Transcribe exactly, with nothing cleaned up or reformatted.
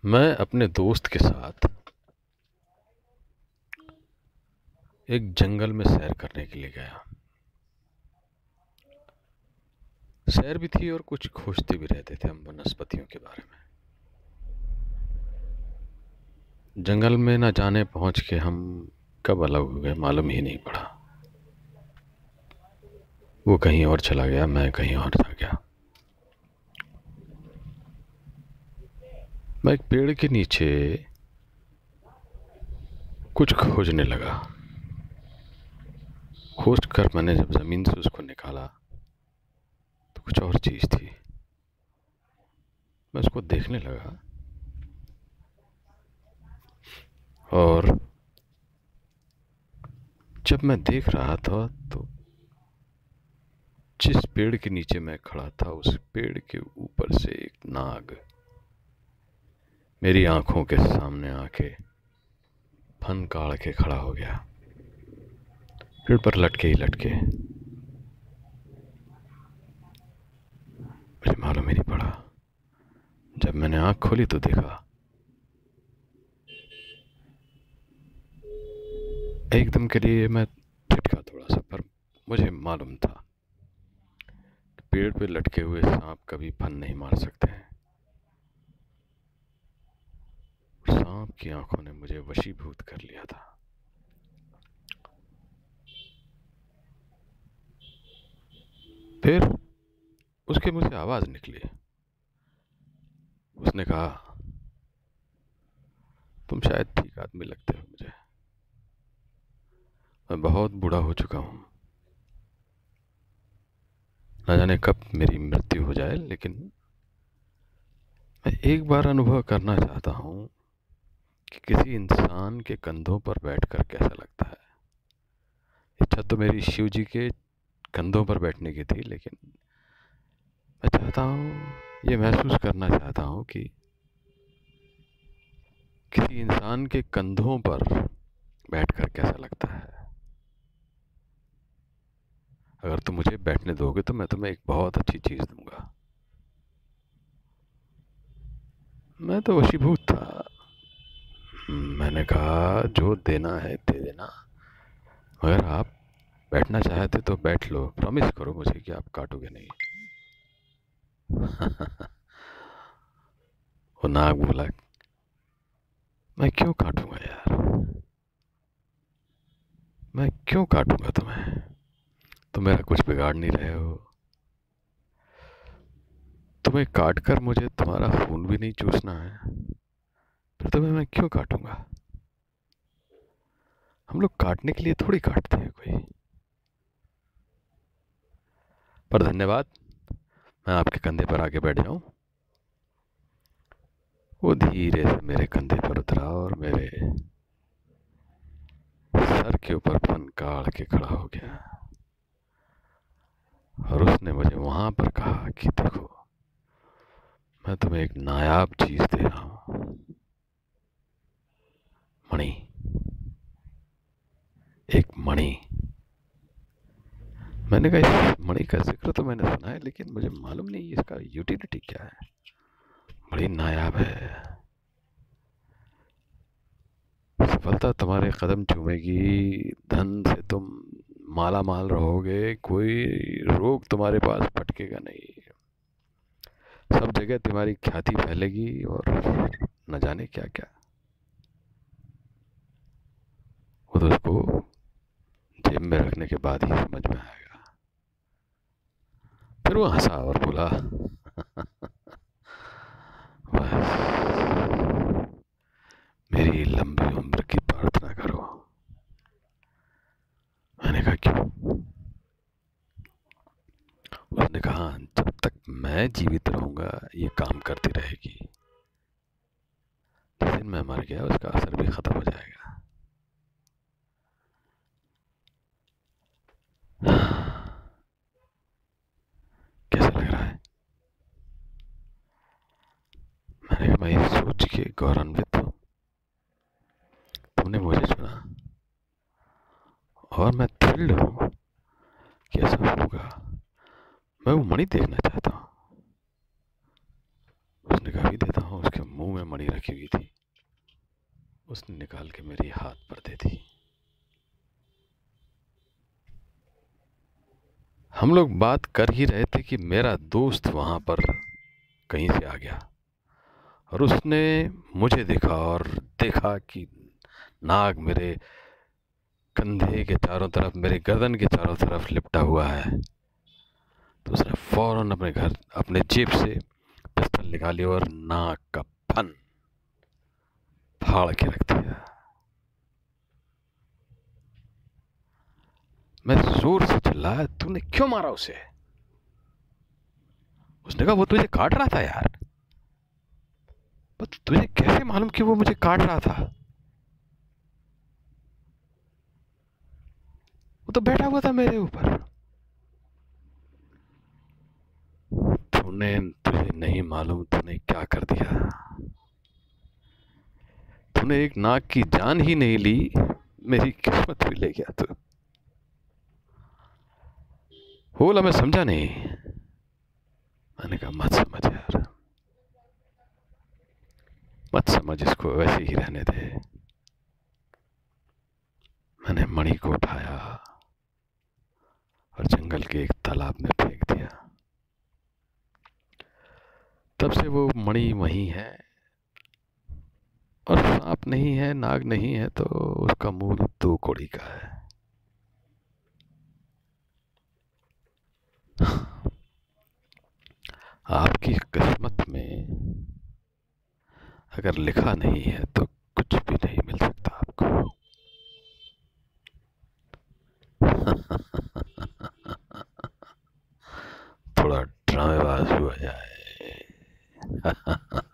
मैं अपने दोस्त के साथ एक जंगल में सैर करने के लिए गया। सैर भी थी और कुछ खोजते भी रहते थे हम वनस्पतियों के बारे में। जंगल में न जाने पहुंच के हम कब अलग हो गए मालूम ही नहीं पड़ा। वो कहीं और चला गया, मैं कहीं और जा गया। मैं एक पेड़ के नीचे कुछ खोजने लगा। खोज कर मैंने जब ज़मीन से उसको निकाला तो कुछ और चीज़ थी। मैं उसको देखने लगा और जब मैं देख रहा था तो जिस पेड़ के नीचे मैं खड़ा था उस पेड़ के ऊपर से एक नाग मेरी आंखों के सामने आके फन काढ़ के खड़ा हो गया, पेड़ पर लटके ही लटके। मुझे मालूम ही नहीं पड़ा। जब मैंने आंख खोली तो देखा एकदम के लिए मैं झटका थोड़ा सा, पर मुझे मालूम था कि पेड़ पे लटके हुए सांप कभी फन नहीं मार सकते हैं। सांप की आंखों ने मुझे वशीभूत कर लिया था। फिर उसके मुंह से आवाज निकली। उसने कहा, तुम शायद ठीक आदमी लगते हो मुझे। मैं बहुत बूढ़ा हो चुका हूं, न जाने कब मेरी मृत्यु हो जाए, लेकिन मैं एक बार अनुभव करना चाहता हूं कि किसी इंसान के कंधों पर बैठकर कैसा लगता है। इच्छा तो मेरी शिव जी के कंधों पर बैठने की थी, लेकिन मैं चाहता हूं, ये महसूस करना चाहता हूं कि किसी इंसान के कंधों पर बैठकर कैसा लगता है। अगर तुम मुझे बैठने दोगे तो मैं तुम्हें एक बहुत अच्छी चीज दूंगा। मैं तो वशीभूत था। मैंने कहा, जो देना है दे देना, मगर आप बैठना चाहते तो बैठ लो। प्रॉमिस करो मुझे कि आप काटोगे नहीं। वो नाग बोला, मैं क्यों काटूंगा यार, मैं क्यों काटूंगा तुम्हें, तुम मेरा कुछ बिगाड़ नहीं रहे हो। तुम्हें काट कर मुझे तुम्हारा खून भी नहीं चूसना है, फिर तुम्हें मैं क्यों काटूंगा। हम लोग काटने के लिए थोड़ी काटते हैं कोई। पर धन्यवाद, मैं आपके कंधे पर आके बैठ जाऊं। वो धीरे से मेरे कंधे पर उतरा और मेरे सर के ऊपर फनकार के खड़ा हो गया। और उसने मुझे वहां पर कहा कि देखो, मैं तुम्हें एक नायाब चीज दे रहा हूं, मणि, एक मणि। मैंने कहा, इस मणि का जिक्र तो मैंने सुना है, लेकिन मुझे मालूम नहीं इसका यूटिलिटी क्या है। बड़ी नायाब है, सफलता तुम्हारे कदम चूमेगी, धन से तुम माला माल रहोगे, कोई रोग तुम्हारे पास फटकेगा नहीं, सब जगह तुम्हारी ख्याति फैलेगी और न जाने क्या क्या। वो तो उसको जेब में रखने के बाद ही समझ में आएगा। फिर वो हंसा और बोला, बस मेरी लंबी उम्र की प्रार्थना करो। मैंने कहा, क्यों। उसने कहा, जब तक मैं जीवित रहूंगा ये काम करती रहेगी, जिस दिन मैं मर गया उसका असर भी खत्म हो जाएगा। कैसा लग रहा है। मैंने कहा, मैं ये सोच के गौरवान्वित हूं, तुमने मुझे चुना और मैं थ्रिल्ड हूं कि ऐसा होगा। मैं वो मणि देखना चाहता हूं। उसने कहा, भी देता हूं। उसके मुंह में मणि रखी हुई थी, उसने निकाल के मेरे हाथ पर दे दी। हम लोग बात कर ही रहे थे कि मेरा दोस्त वहां पर कहीं से आ गया और उसने मुझे देखा और देखा कि नाग मेरे कंधे के चारों तरफ, मेरे गर्दन के चारों तरफ लिपटा हुआ है। तो उसने फौरन अपने घर अपने जेब से पिस्तौल निकाली और नाग का फन फाड़ के रख दिया। मैं जोर से चिल्लाया, तूने क्यों मारा उसे? उसने कहा, वो तुझे काट रहा था यार। पर तुझे कैसे मालूम कि वो मुझे काट रहा था? वो तो बैठा हुआ था मेरे ऊपर। तूने तुझे नहीं मालूम तूने क्या कर दिया। तूने एक नाग की जान ही नहीं ली, मेरी किस्मत भी ले गया तू। बोला, मैं समझा नहीं। मैंने कहा, मत समझ यार, मत समझ, इसको वैसे ही रहने दे। मैंने मणि को उठाया और जंगल के एक तालाब में फेंक दिया। तब से वो मणि वहीं है, और सांप नहीं है, नाग नहीं है, तो उसका मूल दो कौड़ी का है। आपकी किस्मत में अगर लिखा नहीं है तो कुछ भी नहीं मिल सकता आपको। थोड़ा ड्रामेबाज हुआ जाए।